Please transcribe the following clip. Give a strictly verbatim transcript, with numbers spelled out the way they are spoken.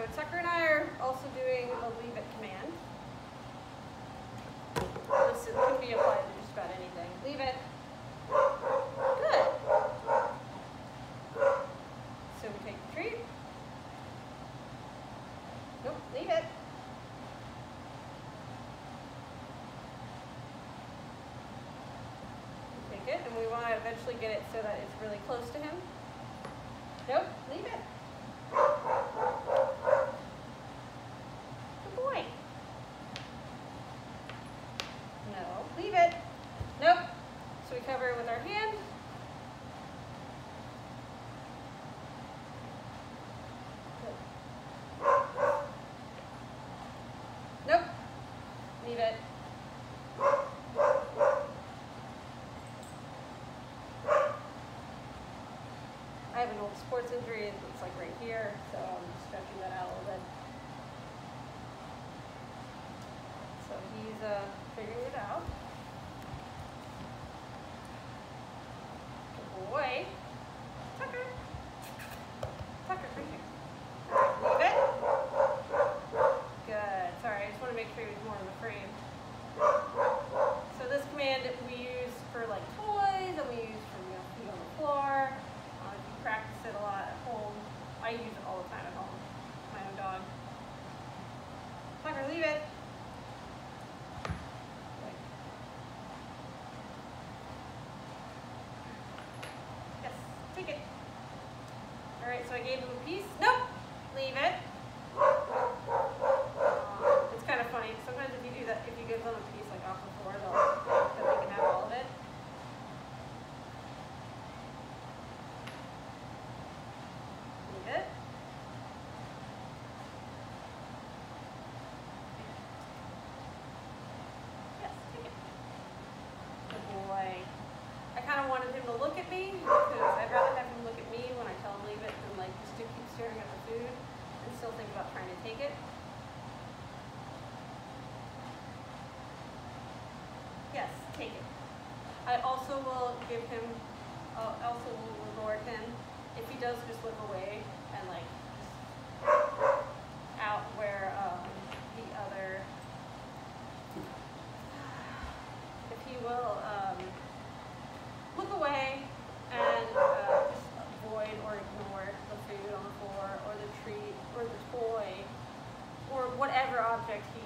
Tucker and I are also doing a leave it command. This can be applied to just about anything. Leave it. Good. So we take the treat. Nope, leave it. We take it, and we want to eventually get it so that it's really close to him. Nope, leave it. Good boy. No, leave it. Nope. So we cover it with our hand. Nope. Leave it. I have an old sports injury, it's like right here, so I'm just stretching that out a little bit. So he's uh, figuring it out. Good boy. Tucker. Tucker, right here. Leave it. Good. Sorry, I just want to make sure he was more in the frame. So this command we use for like toys, and we use for, you know, feet on the floor. Uh, if you practice it a lot at home. I use it all the time at home. My own dog. Tucker, leave it. Yes, take it. All right, so I gave him a piece. Nope, leave it. Um, it's kind of funny. Sometimes if you do that, if you give them a piece like off the floor, they'll then they can have all of it. Leave it. Yes, take it. Good boy. I kind of wanted him to look at me because I'd rather have him look at me when I tell him leave it than like just to keep staring at the food and still think about trying to take it. Yes, take it. I also will give him, uh, also will reward him if he does just look away and like out where um, the other, if he will um, look away and uh, just avoid or ignore the food on the floor or the treat or the toy or whatever object he